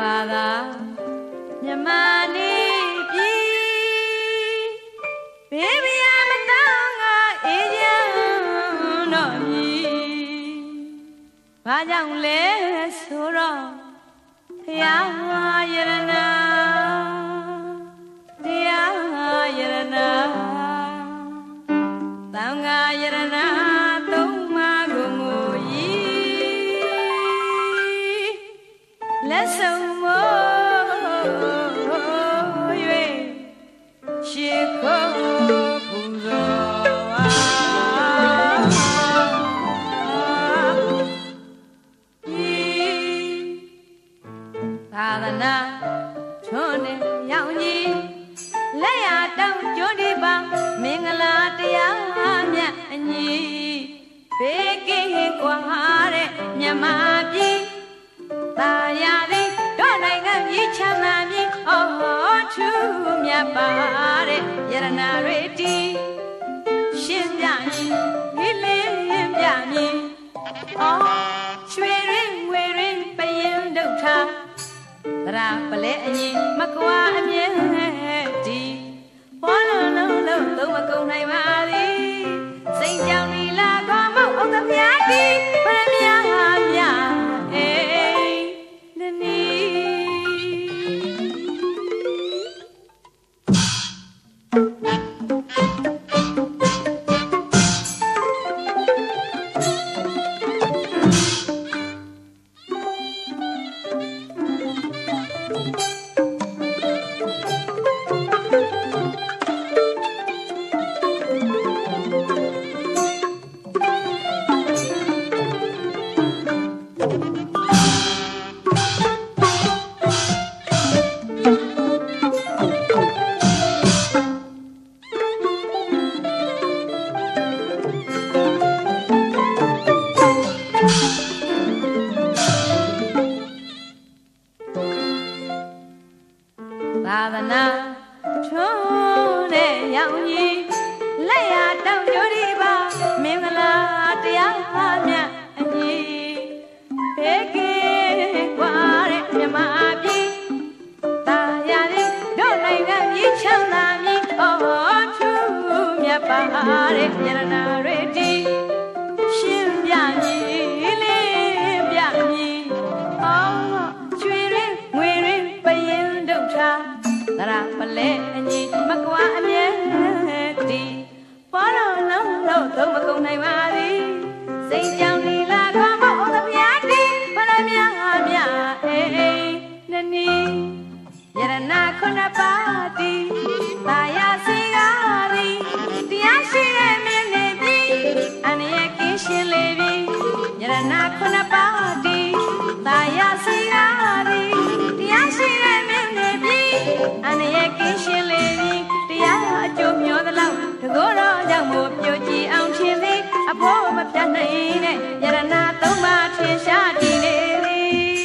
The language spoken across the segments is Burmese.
သာမြမလေးပြီဘေးပြာမတောင်းကအေးချမ်းတော့ပြီဘာကြောင့်လဲဆိုတော့ဖယားယရနာတရားယရနာသံဃာယရနာသုံးပါးကိုမူ၏လက်ဆုံးမို့၍ရှေးခိုးပူဇော်သာသနာထွန်းနေရောင်ကြီးလက်ရတောင်းကျွန်းဒီပါမင်္ဂလာတရားမြတ်အညီဘေးကင်းကွာတဲ့မြမပြည်သာယာသည်တို့နိုင်ငံကြီးချမ်းသာမြည်အော်ထူးမြတ်ပါတဲ့ယရနာတွေတီရှင်းပြမည်ဒီလင်းပြမည်အော်ရွှေရင်းငွေရင်းပရင်ဒုဋ္ဌာသရပလဲအရင်မကွာအမြဲတီဘောလုံးလုံးလုံးသုံးမကုန်နိုင်ပါသည်စိတ်ကြောင့်ဒီလာကောမောက်အောင်သမျှတီပရမမြမြအေးနနီသာသနာထွန်းတဲ့ရောင်ကြီးလက်ရတောင်းကြိုးဒီပါမင်္ဂလာတရားမြတ်အညီဘေးကင်းကွာတဲ့မြမပြည်သာယာသည်တို့နိုင်ငံကြီးချမ်းသာမြည်အော်ထူးမြတ်ပါတဲ့ယရနာတွေတီရှင်းပြမည်လေးပြမည်အော်ရွှေရင်းငွေရင်းပရင်ဒုဋ္ဌာသရပလဲအညီမကွာအမြဲတီဘောလုံးလုံးလုံးသုံးမကုန်နိုင်ပါသည်စိတ်ကြောင့်ဒီလာကောမောက်အောင်သမျှတီပရမမြအေးနနီယရနာခုနှစ်ပါးတီသာယာစီကားသည်တရားရှိတဲ့မင်းနေပြီအန္တရာယ်ကင်းရှင်းလေပြီယရနာခုနှစ်ပါးတီသာယာစီကားသည်တရားရှိတဲ့မင်းနေပြီအန္တရာယ်ကင်းရှင်းလေပြီတရားအကျိုးမျှော်သလောက်တကောတော်ကြောင့်မို့ပြိုကြည်အောင်ထင်သည်အဖို့မပြတ်နိုင်တဲ့ယရနာသုံးပါးထင်ရှားတည်နေသည်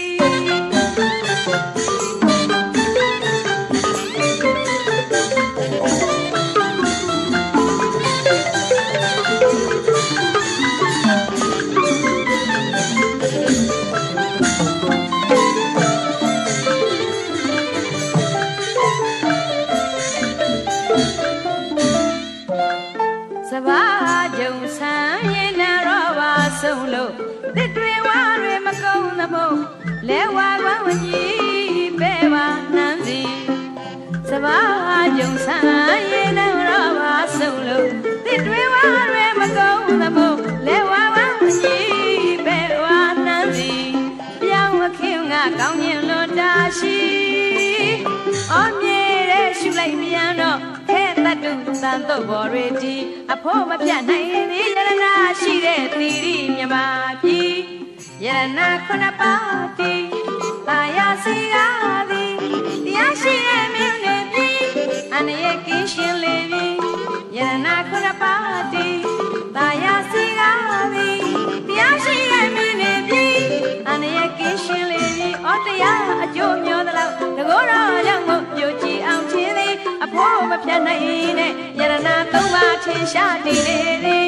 စဘာကြုံဆန်းရင်နာရောပါဆုံးလို့တစ်တွေဝါတွေမကုန်းသမို့လဲဝါကွမ်းဝကြီးပဲပါနှမ်းစီစဘာကြုံဆန်းရင်နာရောပါဆုံးလို့တစ်တွေဝါတွေမကုန်းသမို့လဲဝါကွမ်းဝကြီးပဲပါနှမ်းစီပြောင်းခင်ကကောင်းရင်လွန်တာရှိအော်မြေတဲ့ရှုလိုက်မြန်တော့တတုသံတုတ်ဘော်ရီတီအဖို့မပြတ်နိုင်သည်ယရနာရှိတဲ့သီရိမြမပြည်ယရနာခုနှစ်ပါးတီသာယာစီကားသည်တရားရှိတဲ့မင်းနေပြီအန္တရာယ်ကင်းရှင်းလေပြီယရနာခုနှစ်ပါးတီသာယာစီကားသည်တရားရှိတဲ့မင်းနေပြီအန္တရာယ်ကင်းရှင်းလေပြီဩတရားအကျိုးမျှော်သလောက်တကောတော်ကြောင့်မို့ပြိုကြည်အောင်ထင်သည်အဖို့မပြတ်နိုင်တဲ့ယရနာသုံးပါးထင်ရှားတည်နေသည်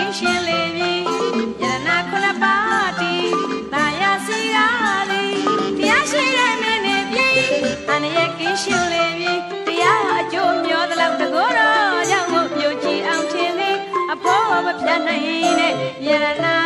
ရှင်လေပြီယရနာခုနှစ်ပါးတီတာယာစီကားလေးတရားရှိတဲ့မင်းနဲ့ပြည်အန္တရာယ်ကင်းရှင်လေပြီတရားအကျိုးမျောသလောက်တကောတော်ကြောင့်မို့ပြုတ်ကြည်အောင်ထင်လေအဖို့မပြတ်နိုင်နဲ့ယရနာ